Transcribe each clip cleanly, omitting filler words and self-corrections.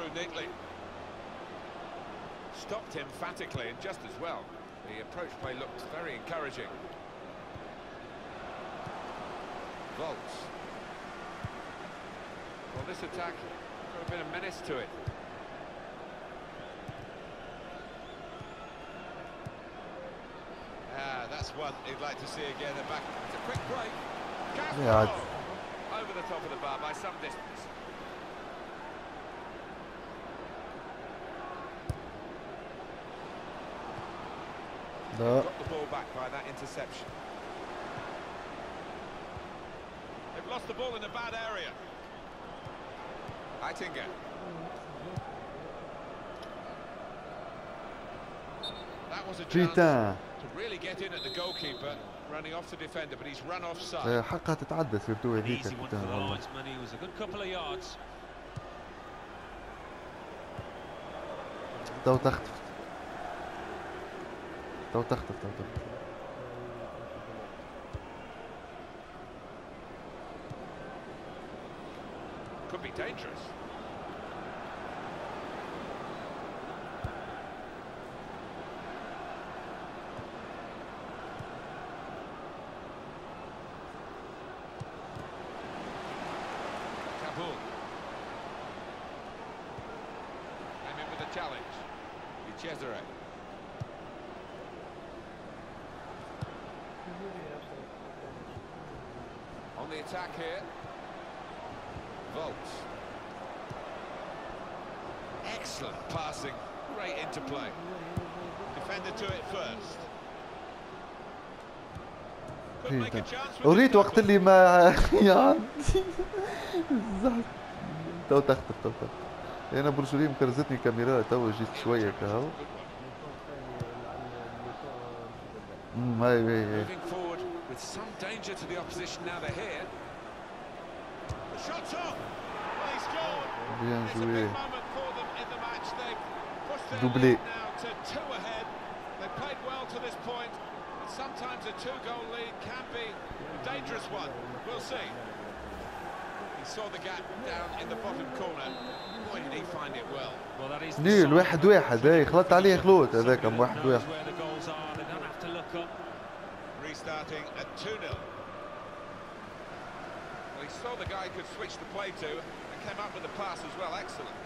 through neatly. Stopped emphatically and just as well. The approach play looked very encouraging. Volts. Well, this attack got a bit of menace to it. That's one he'd like to see again. They're back. It's a quick break. Yeah. Over the top of the bar by some distance. No. Got the ball back by that interception. They've lost the ball in a bad area. Aitinga. That was a chance to really get in at the goalkeeper, running off the defender, but he's run offside. حقها تتعدى سيرتو هذيك. Easy one for the linesman. He was a good couple of yards. تو تختفت. تو تختفت. Could be dangerous. Kabul. Came in with a challenge. Cesare. On the attack here. Volts. Excellent passing. Great interplay. Defender to it first. Could make a chance with أريد وقت اللي ما يعني تو تختفت. أنا برجولي مكرزتني كاميرا تو جيت شوية كهو. هاي Moving forward with some danger to the opposition now they're here. The shot's on. Well, he scored. Bien It's a joué. big moment for them in the match. They've pushed their Doublé. lead now to 2 ahead. They played well to this point, but sometimes a 2-goal lead can be a dangerous one. We'll see. He saw the gap down in the bottom corner. Boy, did he find it well. Well, that is نيل 1-1 هاي خلطت عليه خلوت هذاك 1-1. where the goals are. They don't have to look up. Restarting at 2-0. Well, he saw the guy he could switch the play to and came up with the pass as well. Excellent.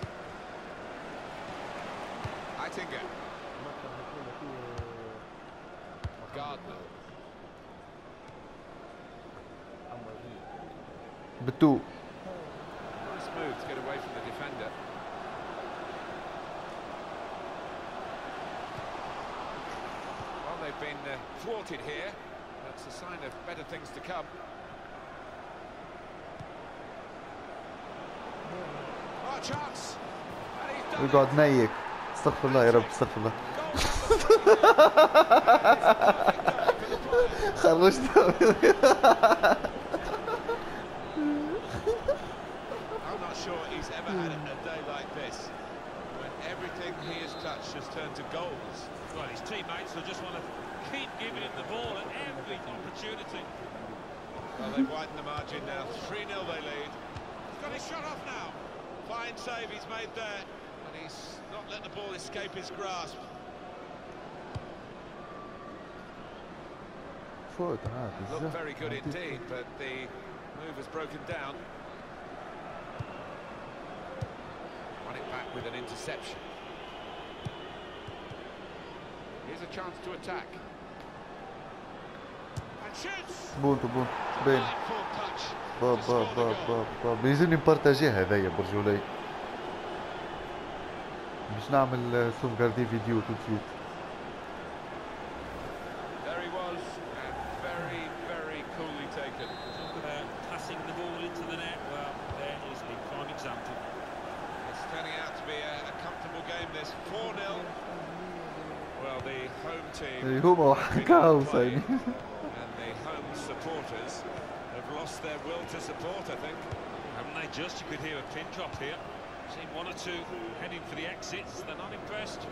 Aitinga. Gardner. بتو. Nice move to get away from the defender. Well, they've been thwarted here. That's a sign of better things to come. Oh, chance! And he's done it. يقعد نايك. استغفر الله يا رب استغفر الله. خرجت. I'm not sure he's ever had a day like this, when everything he has touched has turned to goals. Well, his teammates will just want to keep giving him the ball at every opportunity. Well, they've widened the margin now. 3-0 they lead. He's got his shot off now. Fine save he's made there, and he's not let the ball escape his grasp. فوت عاد. Looked very good indeed, but the move has broken down. Won it back with an interception. Here's a chance to attack. And shoots! بونتو باين. Delightful touch. باب to باب score the باب goal. باب باب يلزمني نبارتاجيه هذايا برجولي. باش نعمل سوفغاردي فيديو تو سويت. There he was, and very, very coolly taken. Talk about passing the ball into the net. Well, there is a prime example. It's turning out to be a comfortable game, this 4-0. Well, the home team هما وحكاو playing, ثاني. and the home supporters have lost their will to support, I think. Haven't they just? You could hear a pin drop here. Seen one or two heading for the exits. They're not impressed.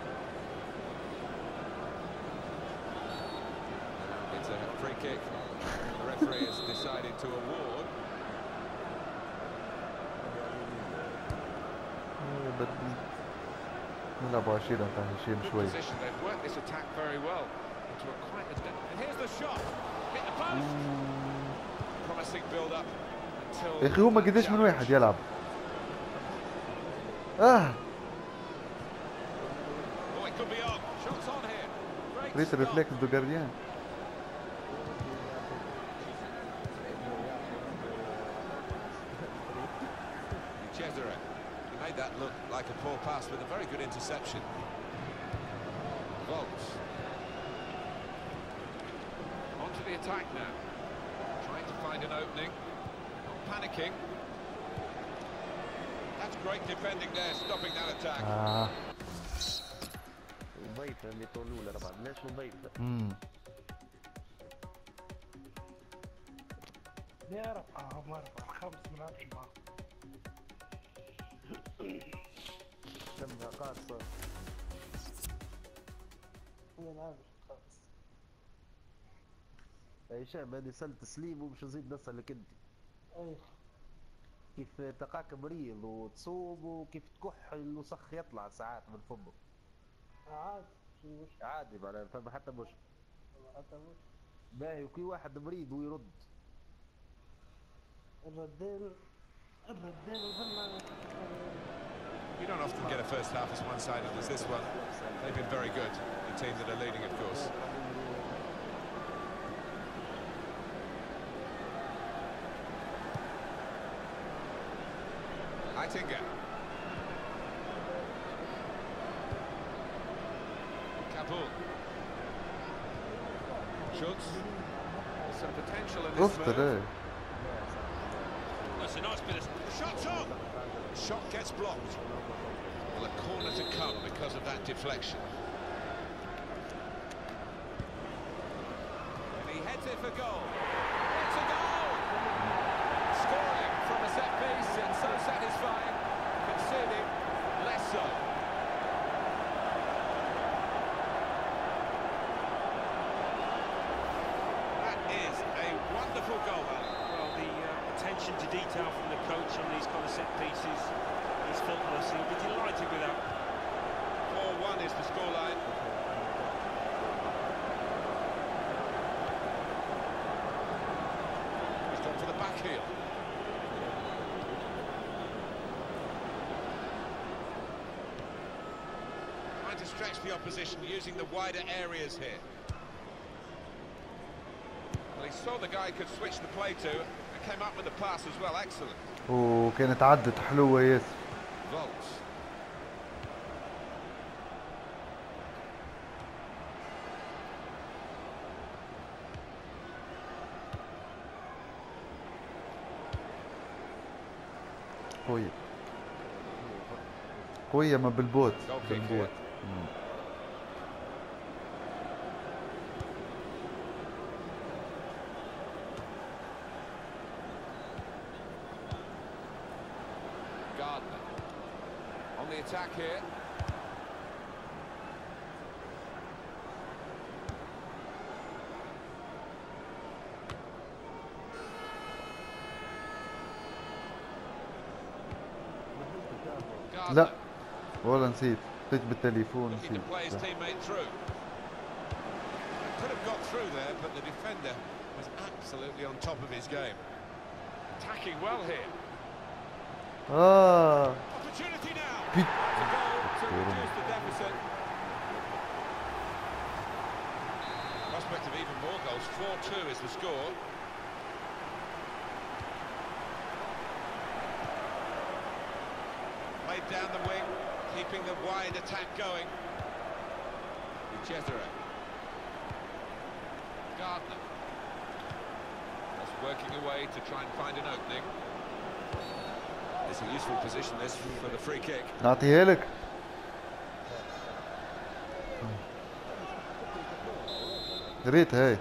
It's a free kick. The referee has decided to award. بدل نلعبوا 20 تاع هشام Good شوي. position. They've worked this attack very well into a quite a depth. And here's the shot. Hit the post. Promising build-up until. يا اخي هما قديش من واحد يلعب؟ Oh, it could be on. Shots on here. Great ريت stop. الريفلكس دو جارديان. Cesare. He made that look like a poor pass with a very good interception. Volts. Onto the attack now. Trying to find an opening. Not panicking. That's great defending there, stopping that attack. نضيفه اللي طولوا له بعد ليش نضيفه؟ بيعرف مرة 5 من 10. شمها قاصة. هشام هذه سلة تسليم ومش نزيد نسألك انت. كيف تلقاك مريض وتصوم وكيف تكح الوسخ يطلع ساعات من فمك. عادي معناها فما حتى مشكل. باهي وكي واحد مريض ويرد. الردين You don't often get a first half as one-sided as this one. They've been very good, the team that are leading, of course. Aitinga. Kabul. Schultz. There's some potential in this رفت move. That's a nice bit of... Shot's on! The shot gets blocked. Well, a corner to come because of that deflection. And he heads it for goal. It's a goal! Scoring from a set piece, it's so satisfying. Conceding, less so. That is a wonderful goal, Alan. Well, the attention to detail from the coach on these kind of set pieces is faultless. He'll be delighted with that. 4-1 is the scoreline. He's gone for the back heel. Trying to stretch the opposition using the wider areas here. Well, he saw the guy could switch the play to and came up with the pass as well. Excellent. وكانت عدت حلوة ياسر. Volts. قوية قوية ما بالبوت Goal kick بالبوت. here. Gardner on the attack here. لا والله نسيت خدت بالتليفون Looking نسيت. to play his teammate through. Could have got through there, but the defender was absolutely on top of his game. Attacking well here. Opportunity now. Pit. That's a goal to reduce the deficit. Prospect of even more goals. 4-2 is the score. Played down the wing, keeping the wide attack going. Cesare. Gardner. Just working away to try and find an opening. It's a useful position, this, for the free kick. نعطيها لك. ريت هاي.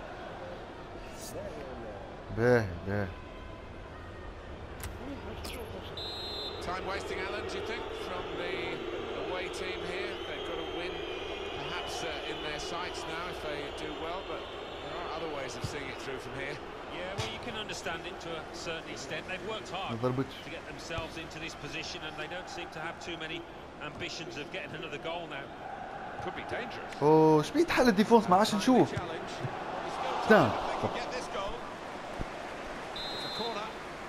باهي باهي. Time wasting, Alan, do you think, from the away team here? They've got a win, perhaps in their sights now if they do well, but there are other ways of seeing it through from here. Yeah, well, you can understand it to a certain extent. They've worked ما hard ضربتش. to get themselves into this position, and they don't seem to have too many ambitions of getting another goal now. Could be dangerous. اوه شبيت حل الديفونس ما عادش نشوف. Challenge. He's still Down. time if they can get this goal. It's a corner.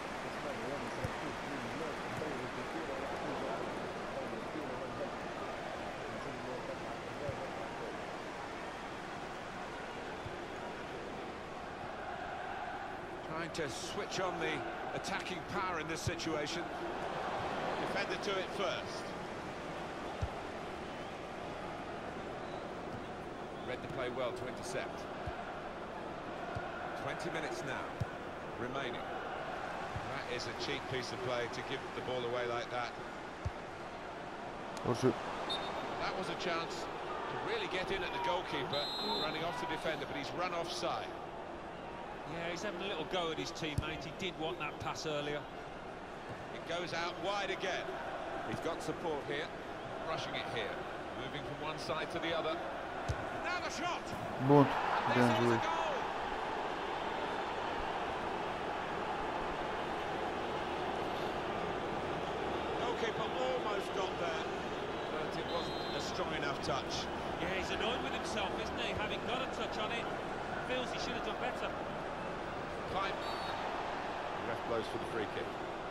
Trying to switch on the attacking power in this situation. Defender to it first. Read the play well to intercept. 20 minutes now remaining. That is a cheap piece of play to give the ball away like that. ورشو. That was a chance to really get in at the goalkeeper, running off the defender, but he's run offside. Yeah, he's having a little go at his teammate. He did want that pass earlier. It goes out wide again. He's got support here, rushing it here, moving from one side to the other. Now the shot! بون. This بيان is جوي. a goal! Goalkeeper almost got there, but it wasn't a strong enough touch. Yeah, he's annoyed with himself, isn't he? Having got a touch on it, feels he should have done better. Fine. The ref blows for the free kick.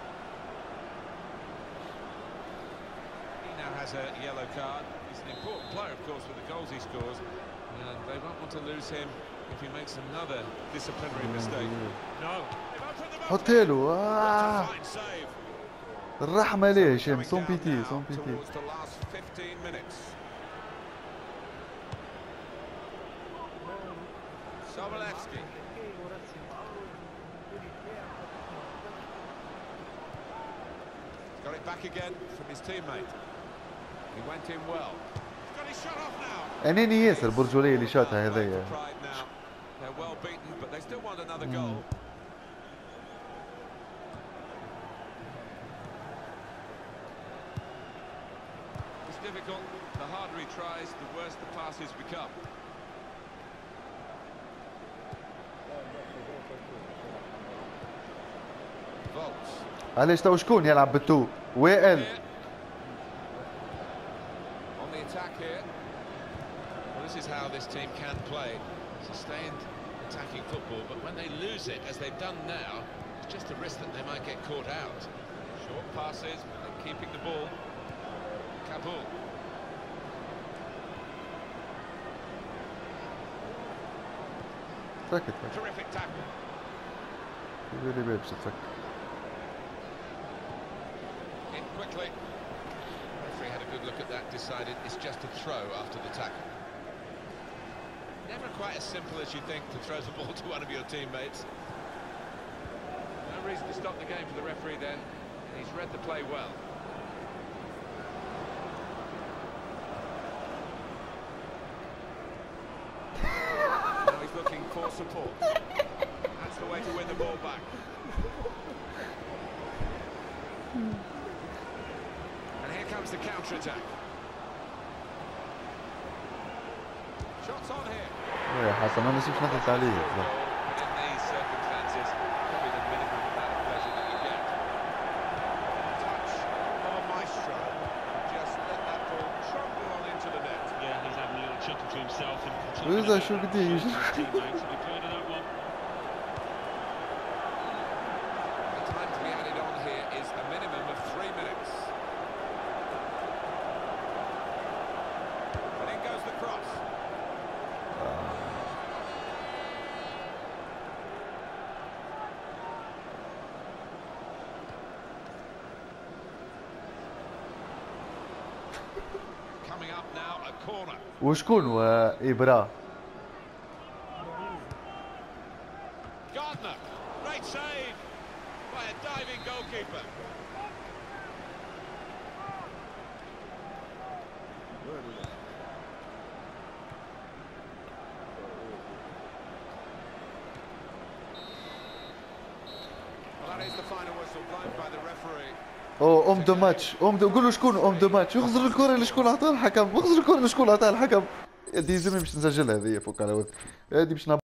He now has a yellow card. He's an important player, of course, with the goals he scores, and they won't want to lose him if he makes another disciplinary mistake. No. حطيلو. Fine save. الرحمة ليه شيم Coming سون down بيتي now سون بيتي. towards the last 15 minutes. Sobolewski. Got it back again from his teammate. He went in well. He's got his shot off now. أناني ياسر برجولية اللي شاتها هذايا. Pride now. They're well beaten, but they still want another goal. It's difficult. The harder he tries, the worse the passes become. Volts. علاش تو شكون يلعب بالتو؟ وائل. On the attack here. Well, this is how this team can play. Sustained attacking football, but when they lose it, as they've done now, it's just a risk that they might get caught out. Short passes, but keeping the ball. Kabul. سكت. Terrific tackle. اللي باش تسكت. In quickly. Referee had a good look at that, decided it's just a throw after the tackle. Never quite as simple as you think to throw the ball to one of your teammates. No reason to stop the game for the referee then. He's read the play well. Now he's looking for support. That's the way to win the ball back. And here comes the counter-attack. Shots on here. يا حسن ما نسيبش نضغط عليه. But in these circumstances, probably the minimum amount of pleasure that you get. Touch of a maestro. Just let that ball trundle on into the net. Yeah, he's having a little chuckle to himself and وإذا شو قديش. teammates will be proud of that one. The time to be added on here is a minimum of 3 minutes. And in goes the cross. Coming up now, a corner. وشكون وإبرا؟ Gardner, great save by a diving goalkeeper. Well, that is the final whistle blown by the referee. أو أم دو ماتش قول له شكون أم دو ماتش يخزر الكرة لشكون عطاها الحكم يخزر الكرة لشكون عطاها الحكم. هذه زعما باش نسجلها هذه فوق على هذه باش